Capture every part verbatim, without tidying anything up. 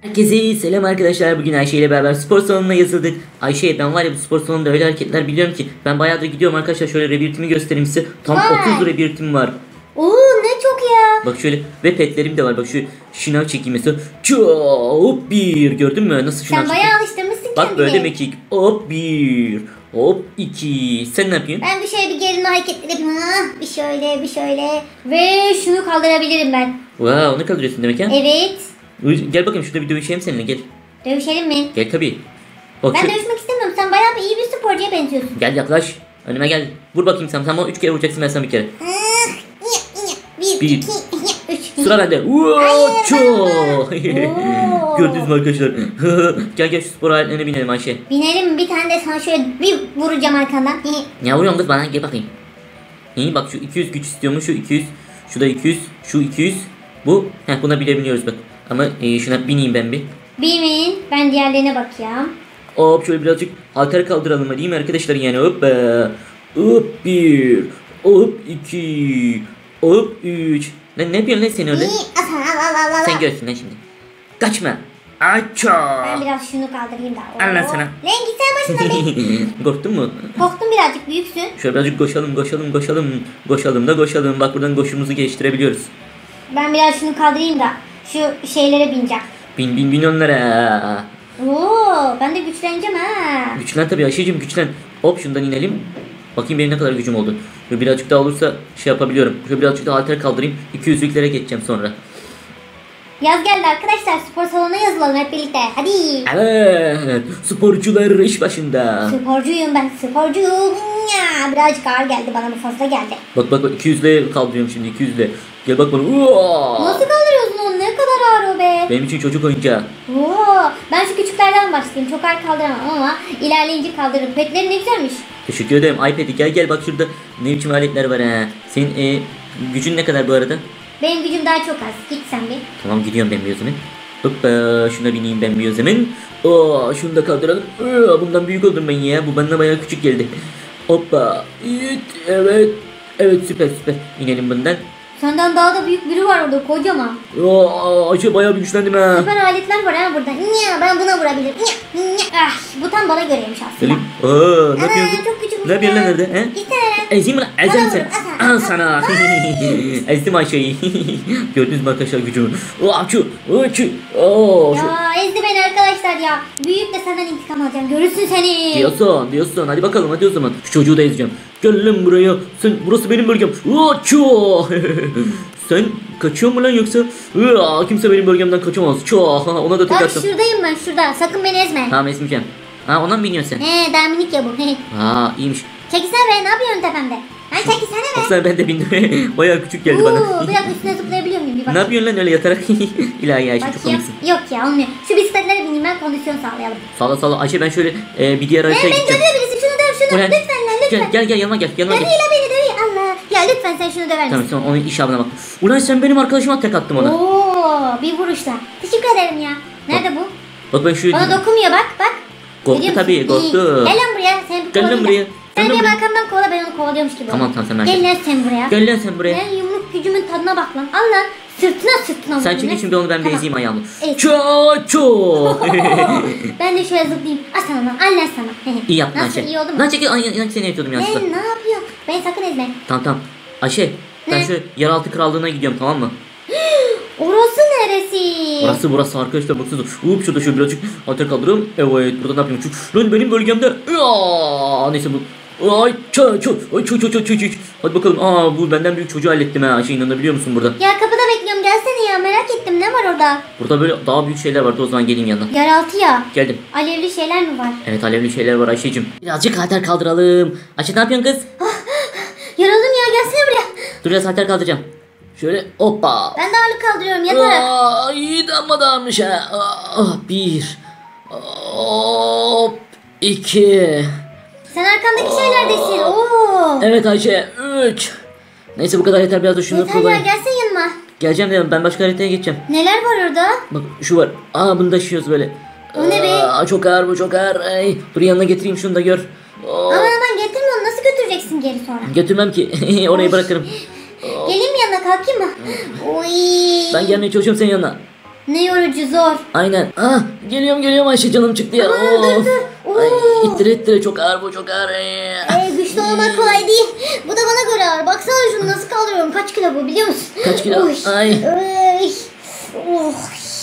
Herkese selam arkadaşlar. Bugün Ayşe ile beraber spor salonuna yazıldık. Ayşe, ben var ya bu spor salonunda öyle hareketler biliyorum ki ben bayağıdır gidiyorum arkadaşlar. Şöyle rebirtimi göstereyim size. Tam Vay. otuz rebirtim var. Oo, ne çok ya. Bak şöyle, ve petlerim de var. Bak şu şınav çekeyim mesela. Hop bir, gördün mü nasıl şınav Sen çekeyim? bayağı alıştırmışsın Bak kendini. böyle mekik. Hop bir, hop iki. Sen ne yapıyorsun? Ben bir şöyle bir gerilme hareketleri yapayım. Ah, bir şöyle bir şöyle. Ve şunu kaldırabilirim ben. Wow, onu kaldırıyorsun demek ha? Evet. Gel bakayım şurada bir dövüşelim seninle, gel. Dövüşelim mi? Gel tabii. Bak Ben şu... dövüşmek istemiyorum. Sen bayağı bir iyi bir sporcuya benziyorsun. Gel yaklaş. Önüme gel. Vur bakayım sen. Sen bana üç kere vuracaksın, ben sana bir kere. Bir, Bir. iki, üç. Sıra bende. Uaaaa! Gördünüz mü arkadaşlar? Gel gel şu spor aletlerine binelim Ayşe. Binelim, bir tane de sana şöyle bir vuracağım arkandan. Ne vuruyorsun kız bana? Gel bakayım. İyi bak, şu iki yüz güç istiyormuş, şu iki yüz. Şu da iki yüz. Şu iki yüz. Bu. Heh, buna binebiliyoruz bak. Ama e, şuna bineyim ben bir. Bimin. Ben diğerlerine bakayım. Hop şöyle birazcık halter kaldıralım değil mi arkadaşlar, yani hop be. Hop bir. Hop iki. Hop üç. Lan ne yapıyorsun lan sen öyle? Sen görsün lan şimdi. Kaçma. Aça. Ben biraz şunu kaldırayım da. Allah sana. Lan gitsene başına be. Korktun mu? Korktum, birazcık büyüksün. Şöyle birazcık koşalım koşalım koşalım. Koşalım da koşalım. Bak buradan koşumuzu geliştirebiliyoruz. Ben biraz şunu kaldırayım da şu şeylere bineceğim. Bin bin bin onlara. Oo, ben de güçleneceğim ha. Güçlen tabii Ayşe'cim, güçlen. Hop şundan inelim. Bakayım benim ne kadar gücüm oldu. Şöyle birazcık daha olursa şey yapabiliyorum. Şöyle birazcık daha halter kaldırayım. iki yüzlüklere geçeceğim sonra. Yaz geldi arkadaşlar, spor salonuna yazılalım hep birlikte. Hadi. Evet. Sporcular iş başında. Sporcuyum ben, sporcuyum. Ya, birazcık ağır geldi bana, bu fazla geldi. Bak bak bak, iki yüzle kaldırıyorum şimdi, iki yüzle. Gel bak bana. Uaa! Nasıl kaldırıyorsun onu? Ne kadar ağır o be. Benim için çocuk oyuncağı. Oo, ben şu küçüklerden başlayayım. Çok ağır kaldıramam ama ilerleyince kaldırırım. Petleri ne güzelmiş. Teşekkür ederim. iPad'i gel gel, bak şurada ne biçim aletler var ha. Senin e, gücün ne kadar bu arada? Benim gücüm daha çok az. Git sen bir. Tamam, gidiyorum ben bir o zaman. Hoppa şuna bineyim ben bir o zaman. Oo, şunu da kaldıralım. Oo, bundan büyük oldum ben ya. Bu bana bayağı küçük geldi. Hoppa. Evet. Evet. Evet, süper süper. İnelim bundan. Senden daha da büyük biri var orada, kocaman. Oo, Ayşe bayağı bir güçlendim ha. Süper aletler var ha burada. Nya, ben buna vurabilirim. Nya, nya. Ah, bu tam bana göreymiş aslında. Selim. Aa, ne Ana, yapıyorsun? çok küçük. Ne yapıyorsun lan nerede? He? Gitsene lan. Ezeyim mi lan? Ezeyim Sana sen. vur, Al sana. Ezdim Ayşe'yi. Gördünüz mü arkadaşlar gücümü? Açı. Açı. Oo. şu- Ya ezdi beni arkadaşlar ya. Büyük de senden intikam alacağım. Görürsün seni. Diyorsun, diyorsun. Hadi bakalım, hadi o zaman. Şu çocuğu da ezeceğim. Gel lan buraya. Sen, burası benim bölgem. Açı. Sen kaçıyor mu lan yoksa? Aa, kimse benim bölgemden kaçamaz. Ço. Ona da tek Bak attım. şuradayım ben, şurada. Sakın beni ezme. Tamam, ezmeyeceğim. Ha, ona mı biniyorsun sen? He, daha minik ya bu. He. Aa, iyiymiş. Çekilsene be, ne yapıyorsun tepemde? Ha, çekilsene be. Aslında ben de bindim. Bayağı küçük geldi bana. Oo, biraz üstüne zıplayabiliyor muyum? Bir bak. Ne yapıyorsun lan öyle yatarak? İlahi Ayşe, çok Bakayım. komiksin. Yok ya, olmuyor. Şu bisikletlere bineyim ben, kondisyon sağlayalım. Sağla sağla Ayşe, ben şöyle e, bir diğer He, haritaya ben gideceğim. dövüyor birisi, şunu döv şunu. Ulan, Lütfen lan, lütfen. Gel gel gel yanıma gel yanıma Dövüyor gel. la beni, dövüyor. Allah. Ya lütfen sen şunu döver Tamam misin? tamam, onun icabına bak. Ulan sen benim arkadaşıma tek attım ona. Oo, bir vuruşla. Teşekkür ederim ya. Nerede bu? Bak ben şu... Bana dokunmuyor, bak bak. Korktu Görüyor musun? tabii, korktu. İyi. Gel lan buraya. Sen bir Gel lan kovalayayım da. buraya. Sen Gel lan benim buraya. arkamdan kovala, ben onu kovalıyormuş gibi. Tamam ol. tamam, sen merak Gel etme. lan sen buraya. Gel lan sen buraya. Ben yumruk gücümün tadına bak lan. Al lan. Sırtına sırtına vur. Sen çekil şimdi, onu ben bir Tamam. ezeyim ayağımı. Ez. Ço ço. Ben de şöyle zıplayayım. Al sana lan. Al lan sana. İyi yaptın Nasıl, Ayşe. iyi oldu mu? Lan çekil, ay, ay, seni yapıyordum yanlışlıkla. Ben ne yapıyorum? Ben sakın ezme. Tamam tamam. Ayşe, ben Ne? şu yeraltı krallığına gidiyorum, tamam mı? Orası neresi? Burası burası arkadaşlar, baksanıza. Hop şurada şöyle birazcık alter kaldırıyorum. Evet, burada ne yapayım? Şu, lan benim bölgemde. Aa, neyse bu. Ay çö çö ay çö çö çö çö çö. Hadi bakalım. Aa, bu benden büyük çocuğu hallettim ha. Şey, inanabiliyor musun burada? Ya kapıda bekliyorum, gelsene ya, merak ettim, ne var orada? Burada böyle daha büyük şeyler vardı, o zaman geleyim yanına. Yeraltı ya. Geldim. Alevli şeyler mi var? Evet, alevli şeyler var Ayşe'cim. Birazcık halter kaldıralım. Ayşe, ne yapıyorsun kız? Yaralım ya, gelsene buraya. Dur, biraz halter kaldıracağım. Şöyle hoppa. Ben de ağırlık kaldırıyorum, yatarak. Aa, iyi de amma dağılmış ha. Aa, bir. Hop. iki. Sen arkamdaki şeylerdesin. Oo. Evet Ayşe. Üç. Neyse bu kadar yeter, biraz da şunu Yeter ya, kullanayım. gelsene yanıma. Geleceğim de ben başka haritaya geçeceğim. Neler var orada? Bak şu var. Aa, bunu taşıyoruz böyle. O ne be? Aa, çok ağır bu, çok ağır. Ay, dur yanına getireyim şunu da gör. Oo, Aman aman, getirme onu, nasıl götüreceksin geri sonra? götürmem ki. Orayı Oy. bırakırım. Geleyim mi yanına, kalkayım mı? Oy. Ben gelmeye çalışıyorum senin yanına. Ne yorucu zor. Aynen. Ah, geliyorum geliyorum Ayşe, canım çıktı ya. Aman, dur, Of. dur. Ay, Oo. ittire ittire, çok ağır bu, çok ağır. Ee, güçlü olmak kolay değil. Bu da bana göre ağır. Baksana şunu nasıl kaldırıyorum. Kaç kilo bu biliyor musun? Kaç kilo? Oy. Ay. Ay. Oh.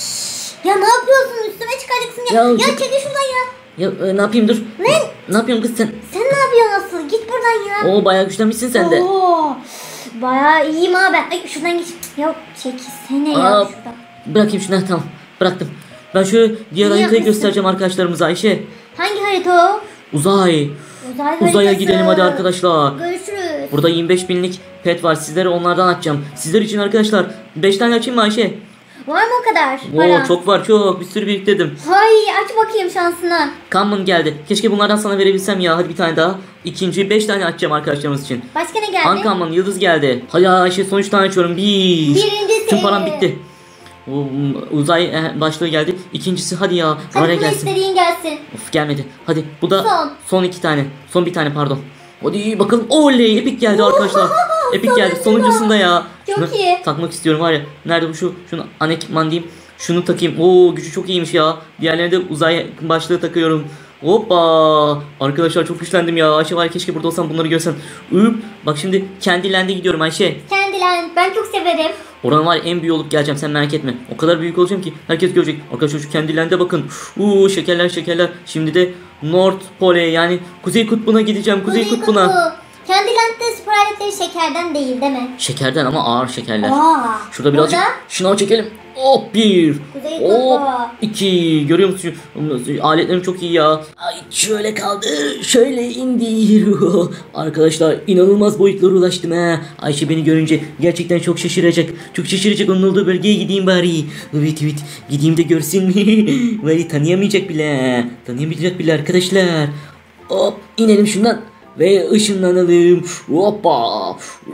Ya ne yapıyorsun? Üstüme çıkacaksın ya. Ya Ya, çok- çekil şuradan ya. Ya e, ne yapayım, dur. Ne? Ne yapıyorsun kız sen? Sen ne yapıyorsun asıl? Git buradan ya. Oo, bayağı güçlenmişsin sen de. Oo. Bayağı iyiyim ha ben. Ay şuradan geç. Ya çekilsene ya Aa, şuradan. bırakayım şunu, tamam. Bıraktım. Ben şu diğer İyi haritayı yapmışsın. göstereceğim arkadaşlarımıza Ayşe. Hangi harita o? Uzay. Uzay Uzaya haritası. gidelim hadi arkadaşlar. Görüşürüz. Burada yirmi beş binlik pet var. Sizlere onlardan açacağım. Sizler için arkadaşlar beş tane açayım mı Ayşe? Var mı o kadar para? Oo, çok var, çok. Bir sürü biriktirdim. Hay aç bakayım şansına. Common geldi. Keşke bunlardan sana verebilsem ya. Hadi bir tane daha. İkinci beş tane açacağım arkadaşlarımız için. Başka ne geldi? Uncommon yıldız geldi. Hadi Ayşe, son üç tane açıyorum. Bir. Birincisi. Tüm param bitti. O, uzay eh, başlığı geldi. İkincisi hadi ya. Hadi Oraya buna gelsin. istediğin gelsin. Of, gelmedi. Hadi bu da Son. son iki tane. Son bir tane, pardon. Hadi bakalım. Oley, epik geldi arkadaşlar. Epik geldi. Sonuncusunda ya. Çok Şunu iyi. takmak istiyorum var ya. Nerede bu, şu şunu ana ekipman diyeyim. Şunu takayım. Oo, gücü çok iyiymiş ya. Diğerlerine de uzay başlığı takıyorum. Hoppa. Arkadaşlar çok güçlendim ya. Ayşe var ya, keşke burada olsam bunları görsem. Üp. Bak şimdi Candyland'e gidiyorum Ayşe. Kendilen ben çok severim. Oranın var ya, en büyük olup geleceğim, sen merak etme. O kadar büyük olacağım ki herkes görecek. Arkadaşlar şu Candyland'e bakın. Uuu, şekerler şekerler. Şimdi de North Pole, yani Kuzey Kutbu'na gideceğim. Kuzey, Kutbu'na. Kutbu. Kendilerinde spor aletleri şekerden değil değil mi? Şekerden ama ağır şekerler. Aa, Şurada birazcık burada şınav çekelim. Hop bir. Kuzey Hop Kutbu. iki. Görüyor musun? Aletlerim çok iyi ya. Ay, şöyle kaldı. Şöyle indir. Arkadaşlar inanılmaz boyutlara ulaştım ha. Ayşe beni görünce gerçekten çok şaşıracak. Çok şaşıracak, onun olduğu bölgeye gideyim bari. Evet evet. Gideyim de görsün. Bari tanıyamayacak bile. Tanıyamayacak bile arkadaşlar. Hop inelim şundan. Ve ışınlanalım. Hoppa.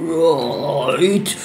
Right.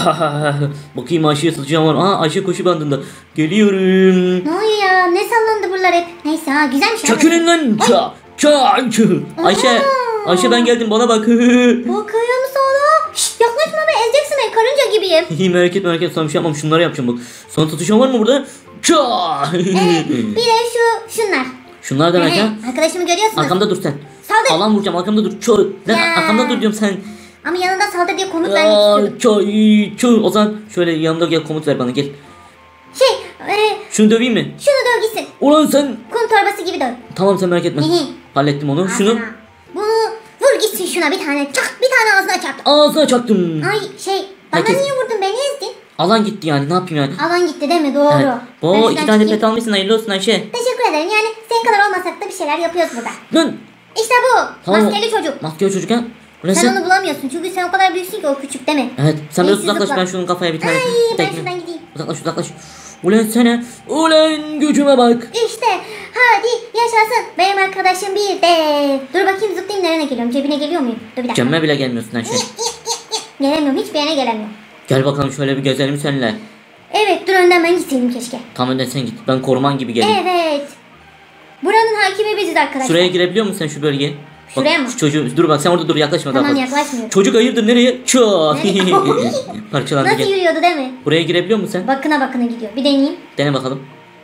Bakayım Ayşe'ye satacağım var. Aa, Ayşe koşu bandında. Geliyorum. Ne oluyor ya? Ne sallandı buralar hep? Neyse ha güzelmiş. Çakırın lan. Ça. Ça. Ayşe. Ayşe ben geldim, bana bak. Bakıyor musun ona? Şşt yaklaşma be, ezeceksin beni, karınca gibiyim. İyi, merak etme merak etme, sana bir şey yapmam. Şunları yapacağım bak. Sana satacağım var mı burada? Ça. Evet, bir de şu şunlar. Şunlar demek ha. Arkadaşımı görüyorsunuz. Arkamda dur sen. Saldır. Alan vuracağım, arkamda dur. Çö. Lan Ya. arkamda dur diyorum sen. Ama yanında saldır diye komut vermek istiyordum. Çay, çay. O zaman şöyle yanımda gel, komut ver bana, gel. Şey, e, Şunu döveyim mi? şunu döv gitsin. Ulan sen. Kum torbası gibi döv. Tamam, sen merak etme. Hı hı. Hallettim onu. Şunu Aferin. Bunu vur gitsin şuna bir tane. Çak, bir tane ağzına çarp. ağzına çaktım. Ay şey, bana Herkes- niye vurdun, beni ezdin? Alan gitti yani, ne yapayım yani. Alan gitti değil mi? Doğru. Evet. Ben Oo, şuradan iki tane çıkayım. pet almışsın, hayırlı olsun Ayşe. Teşekkür ederim, yani senin kadar olmasak da bir şeyler yapıyoruz burada. Lan. İşte bu. Tamam. Maskeli çocuk. Maskeli çocuk ha. Bu ne Sen sen? onu bulamıyorsun çünkü sen o kadar büyüksün ki, o küçük değil mi? Evet, sen biraz Neyse, uzaklaş, zıpla. ben şunun kafaya bir tane Ay ben tekme. şuradan gideyim. Uzaklaş uzaklaş. Ulan sana. Ulan gücüme bak. İşte hadi yaşasın benim arkadaşım bir de. Dur bakayım zıplayayım, nereye geliyorum, cebine geliyor muyum? Dur bir dakika. Cemme bile gelmiyorsun Ayşe. Gelemiyorum, hiçbir yere gelemiyorum. Gel bakalım şöyle bir gezelim seninle. Evet dur, önden ben gitseydim keşke. Tam önden sen git. Ben koruman gibi geleyim. Evet. Buranın hakimi biziz arkadaşlar. Şuraya girebiliyor musun sen, şu bölgeye? Şuraya bak, mı? Şu çocuğu, dur bak sen orada dur, yaklaşma daha Tamam, fazla. yaklaşmıyorum. Çocuk hayırdır, nereye? Çat. Nereye? Parçalandı, Nasıl gel. yürüyordu değil mi? Buraya girebiliyor musun sen? Bakına bakına gidiyor. Bir deneyeyim. Dene bakalım.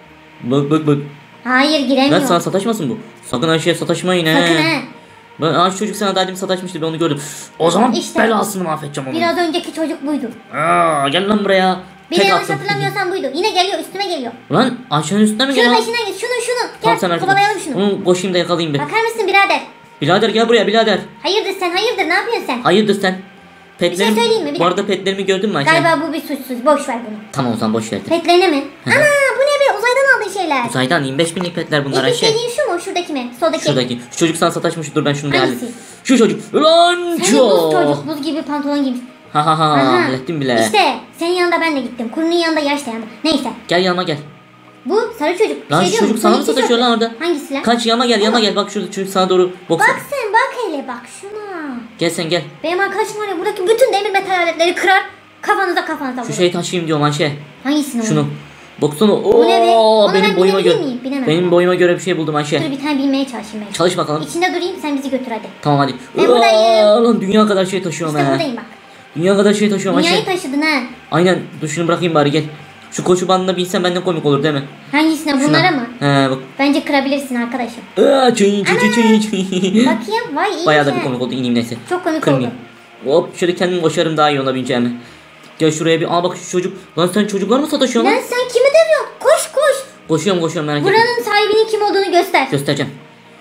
Bak bak bak. Hayır, Lan giremiyor. sana sataşmasın bu. Sakın Ayşe'ye sataşmayın he. Sakın he. Ben, aa, şu çocuk sana daha demin sataşmıştı, ben onu gördüm. O zaman İşte. belasını mahvedeceğim onu. Biraz önceki çocuk buydu. Aa, gel lan buraya. Bir de Tek yanlış attım. hatırlamıyorsam buydu. Yine geliyor, üstüme geliyor. Lan Ayşe'nin üstüne mi Şunun gel? peşinden git. Şunu şunu. Tamam, sen Gel merak etme. kovalayalım şunu. Onu koşayım da yakalayayım bir. Bakar mısın birader? Birader gel buraya birader. Hayırdır sen, hayırdır, ne yapıyorsun sen? Hayırdır sen? Petlerim, şey söyleyeyim mi? Bir bu arada petlerimi gördün mü Ayşe? Galiba bu bir suçsuz. Boş ver bunu. Tamam o zaman boş ver. Petlerine mi? Hı hı. Ana bu ne be? Uzaydan aldığın şeyler. Uzaydan yirmi beş binlik petler bunlar İlk Ayşe. istediğin şu mu? Şuradaki mi? Soldaki. Şuradaki. Şu çocuk sana sataşmış, dur ben şunu bir Hangisi? halledeyim. Şu çocuk. Lan Senin buz ço. çocuk, buz gibi pantolon giymiş. Ha ha ha, Aha. hallettim bile. İşte senin yanında ben de gittim. Kurunun yanında yaş da yanında. Neyse. Gel yanıma gel. Bu sarı çocuk. Lan Şey şu diyorum, çocuk sana mı polis sataşıyor tişört. lan orada? Hangisi lan? Kaç yanıma gel, yanıma gel. Bak şu çocuk sana doğru boksa. Bak sen, bak hele, bak şuna. Gel sen gel. Benim arkadaşım var ya, buradaki bütün demir metal aletleri kırar. Kafanıza kafanıza Şu vurur. şeyi taşıyayım diyorum Ayşe. Hangisini? Şunu. Baksana. Bu ne be? Oo, Onu benim ben boyuma binebilir göre. miyim? Binemem. Benim boyuma göre bir şey buldum Ayşe. Dur bir tane bilmeye çalışayım ben. Çalış bakalım. İçinde durayım, sen bizi götür hadi. Tamam hadi. Ben buradayım. Aa, lan dünya kadar şey taşıyorum İşte he. buradayım bak. Dünya kadar şey taşıyorum Dünyayı Ayşe. taşıdın ha. Aynen. Dur şunu bırakayım bari, gel. Şu koşu bandına binsen benden komik olur değil mi? Hangisine, bunlara mı? He bak. Bence kırabilirsin arkadaşım. Aa, çiy, çiy, çiy, çiy, çiy. Bakayım, vay iyi. Bayağı da bir komik oldu, ineyim neyse. Çok komik Kırmayayım. oldu. Hop şöyle kendim koşarım daha iyi ona bineceğimi. Gel şuraya bir, aa bak şu çocuk. Lan sen çocuklar mı sataşıyorsun Lan lan? sen kimi dövüyorsun? Koş koş. Koşuyorum koşuyorum merak etme. Buranın sahibinin kim olduğunu göster. Göstereceğim.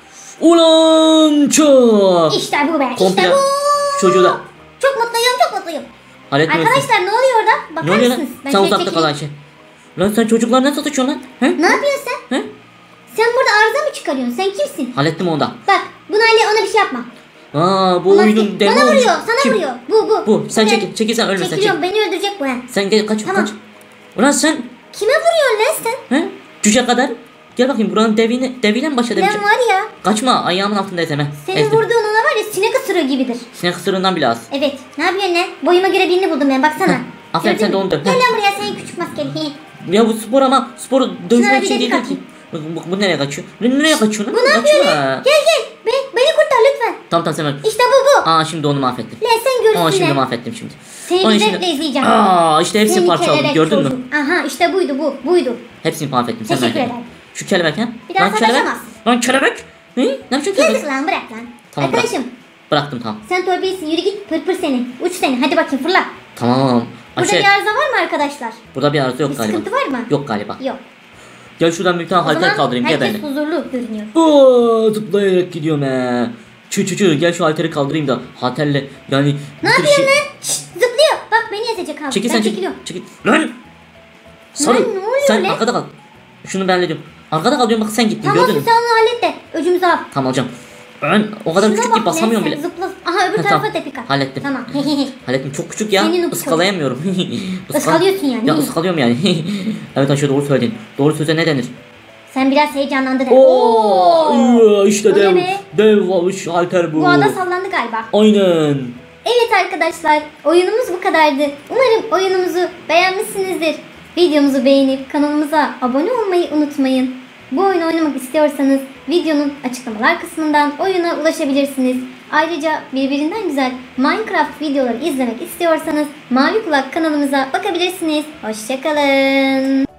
Ulan çok. İşte bu be, Komple işte bu. çocuğu da Çok mutluyum, çok mutluyum. halletmiyorsun. Arkadaşlar ne oluyor orada? Bakar Ne oluyor lan? mısınız? Ben Sen şöyle uzakta kal çekileyim. Ayşe. Lan sen çocuklar ne satışıyorsun lan? He? Ne yapıyorsun sen? He? Sen burada arıza mı çıkarıyorsun? Sen kimsin? Hallettim onu da. Bak, buna öyle ona bir şey yapma. Aa bu Ulan oyunun sen- demo Bana oyuncu. vuruyor, sana Kim? vuruyor. Bu, bu. Bu. Sen Evet. çekil. Çekil sen ölme sen çekil. Çekiliyorum, beni öldürecek bu ha. Sen gel kaç Tamam. kaç. Ulan sen Kime vuruyorsun lan sen? he? Cüce kadar. Gel bakayım buranın devine, deviyle mi baş Lan edebileceğim? var ya, Kaçma ayağımın altındayız hemen. senin Ezdim. vurduğun ona var ya sinek ısırığı gibidir. Sinek ısırığından bile az. Evet, ne yapıyorsun lan? Boyuma göre birini buldum ben, baksana. Heh, aferin, Gördün sen de mü? onu döv. Gel Heh. lan buraya senin küçük maskeli. Ya bu spor ama sporu Şuna dövmek bir için de değil dikkat ki. et. Bu, bu, bu nereye kaçıyor? Ne- Nereye kaçıyor lan? Bu ne yapıyor Kaçma. lan? Gel gel, beni, beni kurtar lütfen. Tamam tamam sen öl. İşte bu bu. Aa şimdi onu mahvettim. Lan sen görürsün Aa şimdi lan. mahvettim şimdi. Seni Onun bir şimdi- zevkle izleyeceğim. Aa işte hepsini Seni parçaladım kelebek gördün mü? çocuk. Aha işte buydu bu, buydu. Hepsini mahvettim sen Teşekkür merak etme. ederim. Şu kelebek ha? Bir daha Lan kelebek. sataşamazsın. Lan kelebek. Ne? Ne yapacaksın kelebek? Yazık lan, bırak lan. Tamam, bırak. Arkadaşım, Bıraktım tamam. sen torpilsin, yürü git, pır pır seni. Uç seni, hadi bakayım fırla. Tamam. Burada Ayşe, bir arıza var mı arkadaşlar? burada bir arıza yok Bir galiba. sıkıntı var mı? Yok galiba. Yok. Gel şuradan bir tane O halter zaman kaldırayım gel herkes benimle. huzurlu görünüyor. Oo, zıplayarak gidiyorum he. Çı çı çı gel şu halteri kaldırayım da halterle yani Ne bir sürü yapıyorsun şey- lan? Şşt, zıplıyor. Bak beni ezecek abi. Çekil Ben sen çekil. çekiliyorum. Çekil. Lan. Sarı. Lan, ne oluyor sen lan? arkada kal. Şunu ben hallediyorum. Arkada kal diyorum bak sen gittin Tamam gördün olsun, mü? sen onu hallet de öcümüzü al. Tamam alacağım. Ben o kadar Şuna küçük bak ki basamıyorum lan bile. sen, Zıpla. Aha öbür Ha, tarafa tamam. tepik at. Hallettim. Tamam. Hallettim çok küçük ya. Senin o- Iskalayamıyorum. Iskal- Iskalıyorsun yani. Ya ıskalıyorum yani. Evet Ayşe doğru söyledin. Doğru söze ne denir? Sen biraz heyecanlandın. Oo, işte O ne dev, be? dev avuç halter bu. Bu ada sallandı galiba. Aynen. Evet arkadaşlar, oyunumuz bu kadardı. Umarım oyunumuzu beğenmişsinizdir. Videomuzu beğenip kanalımıza abone olmayı unutmayın. Bu oyunu oynamak istiyorsanız videonun açıklamalar kısmından oyuna ulaşabilirsiniz. Ayrıca birbirinden güzel Minecraft videoları izlemek istiyorsanız Mavi Kulak kanalımıza bakabilirsiniz. Hoşçakalın.